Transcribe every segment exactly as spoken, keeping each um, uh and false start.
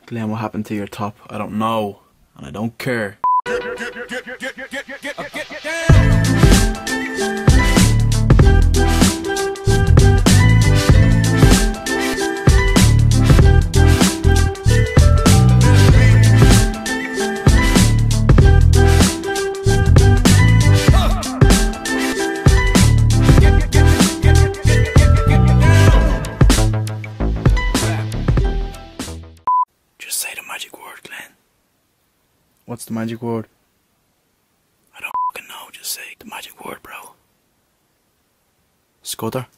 Glenn, what happened to your top? I don't know, and I don't care. Just say the magic word, Glenn. What's the magic word? I don't fucking know, just say the magic word, bro. Scudder.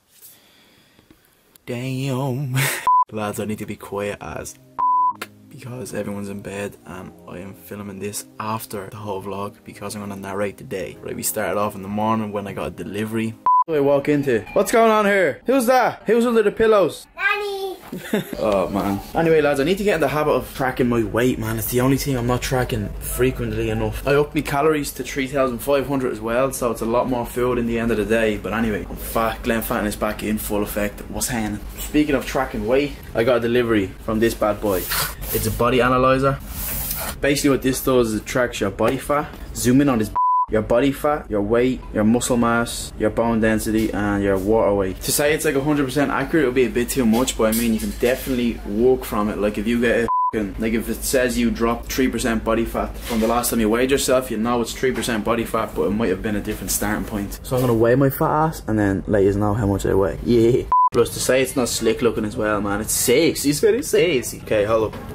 Damn. Lads, I need to be quiet as because everyone's in bed and I am filming this after the whole vlog because I'm gonna narrate the day. Right, we started off in the morning when I got a delivery. What do I walk into? What's going on here? Who's that? Who's under the pillows? Nanny! Oh man. Anyway lads, I need to get in the habit of tracking my weight, man. It's the only thing I'm not tracking frequently enough. I upped my calories to three thousand five hundred as well, so it's a lot more food in the end of the day. But anyway, I'm fat. Glenn Fatton is back in full effect. What's happening? Speaking of tracking weight, I got a delivery from this bad boy. It's a body analyzer. Basically what this does is it tracks your body fat. Zoom in on this. Your body fat, your weight, your muscle mass, your bone density and your water weight. To say it's like one hundred percent accurate it would be a bit too much, but I mean you can definitely work from it. Like if you get a f***ing, like if it says you dropped three percent body fat from the last time you weighed yourself, you know it's three percent body fat, but it might have been a different starting point. So I'm gonna weigh my fat ass and then let you know how much I weigh. Yeah. Plus to say it's not slick looking as well, man. It's sexy, it's very sexy. Okay, hold up.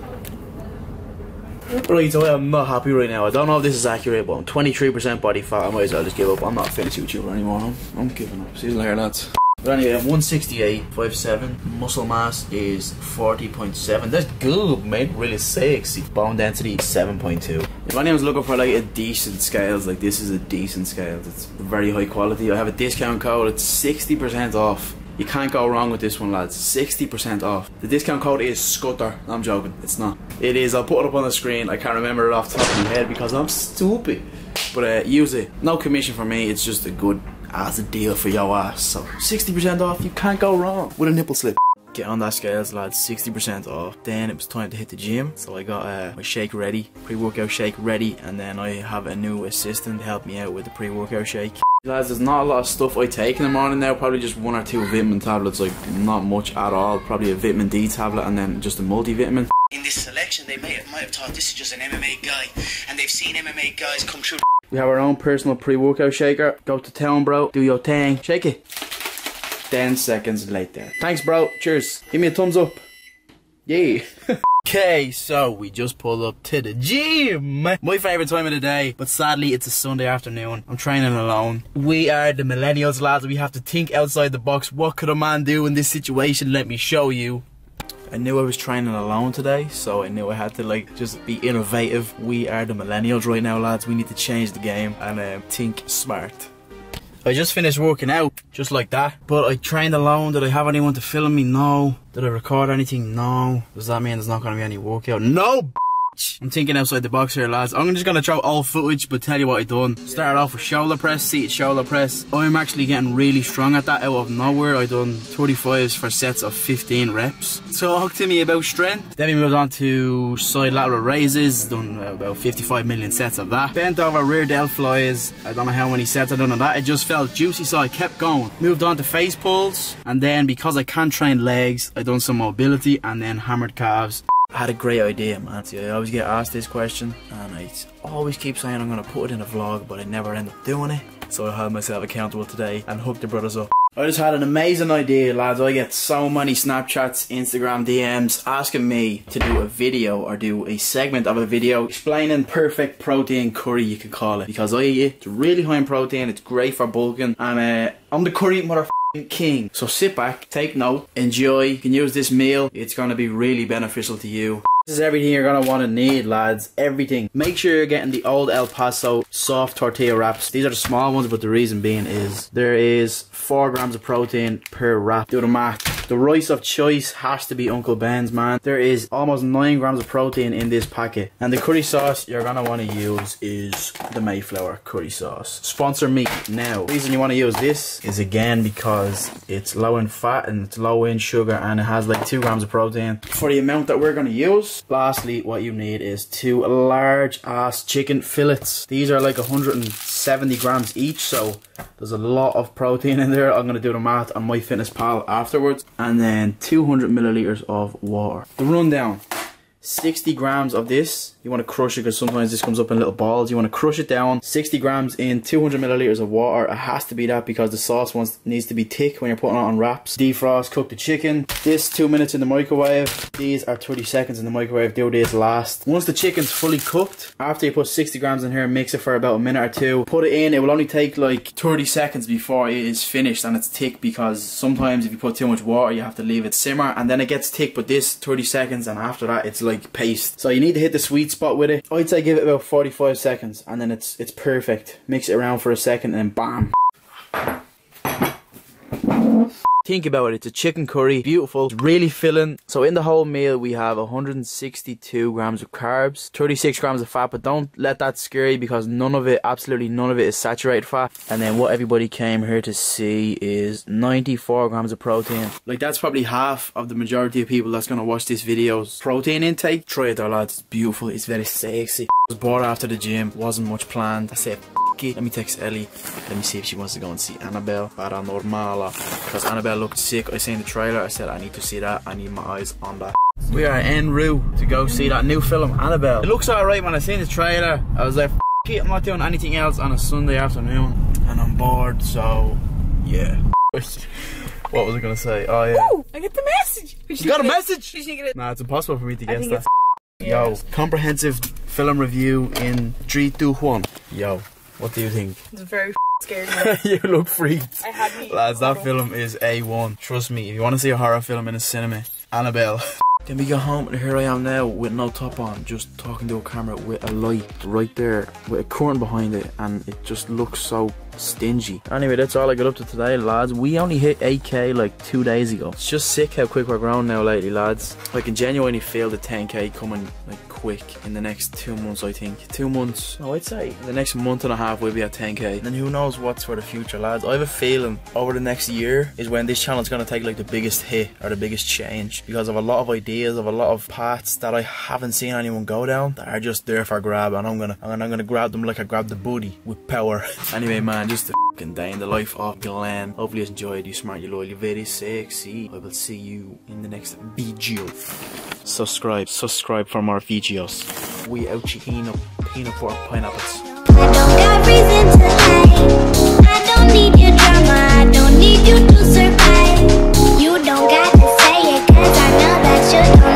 Right, so I'm not happy right now. I don't know if this is accurate, but I'm twenty-three percent body fat. I might as well just give up. I'm not finishing with you anymore. I'm, I'm giving up. See you later, lads. But anyway, I'm one sixty-eight, five seven. Muscle mass is forty point seven. That's good, mate. Really sexy. Bone density, seven point two. If anyone's looking for like a decent scales, like this is a decent scales. It's very high quality. I have a discount code. It's sixty percent off. You can't go wrong with this one, lads. sixty percent off. The discount code is Scudder. I'm joking. It's not. It is. I'll put it up on the screen. I can't remember it off the top of my head because I'm stupid. But uh, use it. No commission for me. It's just a good as a deal for your ass. So sixty percent off. You can't go wrong with a nipple slip. Get on that scales, lads. sixty percent off. Then it was time to hit the gym. So I got uh, my shake ready. Pre-workout shake ready. And then I have a new assistant to help me out with the pre-workout shake. Guys, there's not a lot of stuff I take in the morning now. Probably just one or two vitamin tablets, like not much at all. Probably a vitamin D tablet and then just a multivitamin. In this selection, they may have, might have thought this is just an M M A guy, and they've seen M M A guys come through. We have our own personal pre-workout shaker. Go to town, bro. Do your thing. Shake it. Ten seconds later. Thanks, bro. Cheers. Give me a thumbs up. Yeah. Okay, so we just pulled up to the gym. My favourite time of the day, but sadly it's a Sunday afternoon. I'm training alone. We are the millennials, lads. We have to think outside the box. What could a man do in this situation? Let me show you. I knew I was training alone today, so I knew I had to like just be innovative. We are the millennials right now, lads. We need to change the game and uh, think smart. I just finished working out, just like that. But I trained alone. Did I have anyone to film me? No. Did I record anything? No. Does that mean there's not going to be any workout? No, bitch. I'm thinking outside the box here, lads. I'm just going to throw old footage, but tell you what I done. Started off with shoulder press, seated shoulder press. I'm actually getting really strong at that out of nowhere. I done thirty-fives for sets of fifteen reps. Talk to me about strength. Then we moved on to side lateral raises. Done about fifty-five million sets of that. Bent over rear delt flies. I don't know how many sets I done of that. It just felt juicy, so I kept going. Moved on to face pulls. And then because I can't train legs, I done some mobility and then hammered calves. I had a great idea, man. See, I always get asked this question and I always keep saying I'm going to put it in a vlog, but I never end up doing it. So I held myself accountable today and hooked the brothers up. I just had an amazing idea, lads. I get so many Snapchats, Instagram D Ms asking me to do a video or do a segment of a video explaining perfect protein curry, you could call it. Because I eat it. It's really high in protein, it's great for bulking, and uh, I'm the curry motherfucker king. So sit back, take note, enjoy. You can use this meal. It's going to be really beneficial to you. This is everything you're going to want to need, lads. Everything. Make sure you're getting the old El Paso soft tortilla wraps. These are the small ones, but the reason being is there is four grams of protein per wrap. Do the math. The rice of choice has to be Uncle Ben's, man. There is almost nine grams of protein in this packet. And the curry sauce you're going to want to use is the Mayflower curry sauce. Sponsor me now. The reason you want to use this is again because it's low in fat and it's low in sugar and it has like two grams of protein. For the amount that we're going to use, Lastly, what you need is two large ass chicken fillets. These are like one hundred seventy grams each, so there's a lot of protein in there. I'm gonna do the math on MyFitnessPal afterwards. And then two hundred milliliters of water. The rundown: sixty grams of this. You want to crush it because sometimes this comes up in little balls. You want to crush it down. sixty grams in two hundred milliliters of water. It has to be that because the sauce wants needs to be thick when you're putting it on wraps. Defrost, cook the chicken. This two minutes in the microwave. These are thirty seconds in the microwave. Do this last. Once the chicken's fully cooked, after you put sixty grams in here, mix it for about a minute or two. Put it in. It will only take like thirty seconds before it is finished and it's thick, because sometimes if you put too much water, you have to leave it simmer and then it gets thick. But this thirty seconds, and after that it's like paste. So you need to hit the sweet spot with it. I'd say give it about forty-five seconds and then it's it's perfect. Mix it around for a second and then bam. Think about it, it's a chicken curry, beautiful, it's really filling. So in the whole meal we have one hundred sixty-two grams of carbs, thirty-six grams of fat, but don't let that scare you because none of it, absolutely none of it is saturated fat. And then what everybody came here to see is ninety-four grams of protein. Like that's probably half of the majority of people that's gonna watch this video's protein intake. Try it though lads, it's beautiful, it's very sexy. I was bored after the gym, wasn't much planned. I said let me text Ellie, let me see if she wants to go and see Annabelle Paranormala, because Annabelle looked sick. I seen the trailer, I said I need to see that, I need my eyes on that. We are en route to go see that new film, Annabelle. It looks alright. When I seen the trailer I was like, f it, I'm not doing anything else on a Sunday afternoon and I'm bored, so yeah. What was I gonna say? Oh yeah. Ooh, I get the message. You got a message? Did you get it? Nah, it's impossible for me to guess that. Yeah. Yo, comprehensive film review in three, two, one. Yo, what do you think? It's very scary. You look freaked. I had me. Lads, that film is A one. Trust me, if you want to see a horror film in a cinema, Annabelle. Then we go home and here I am now with no top on, just talking to a camera with a light right there, with a curtain behind it, and it just looks so stingy. Anyway, that's all I got up to today, lads. We only hit eight K like two days ago. It's just sick how quick we're growing now lately, lads. I can genuinely feel the ten K coming like quick in the next two months, I think. Two months, no, I'd say the next month and a half we'll be at ten K. And then who knows what's for the future, lads. I have a feeling over the next year is when this channel's gonna take like the biggest hit or the biggest change, because of a lot of ideas, of a lot of paths that I haven't seen anyone go down that are just there for grab, and I'm gonna I'm gonna, I'm gonna grab them like I grabbed the booty with power. Anyway, man, just a fucking day in the life of Glenn. Hopefully you enjoyed. You smart, you loyal, you very sexy. I will see you in the next video. Subscribe, subscribe for more videos. We out peanut, peanut butter pineapples. I don't got reason to lie. I don't need your drama. I don't need you to survive. You don't got to say it, cause I know that you don't.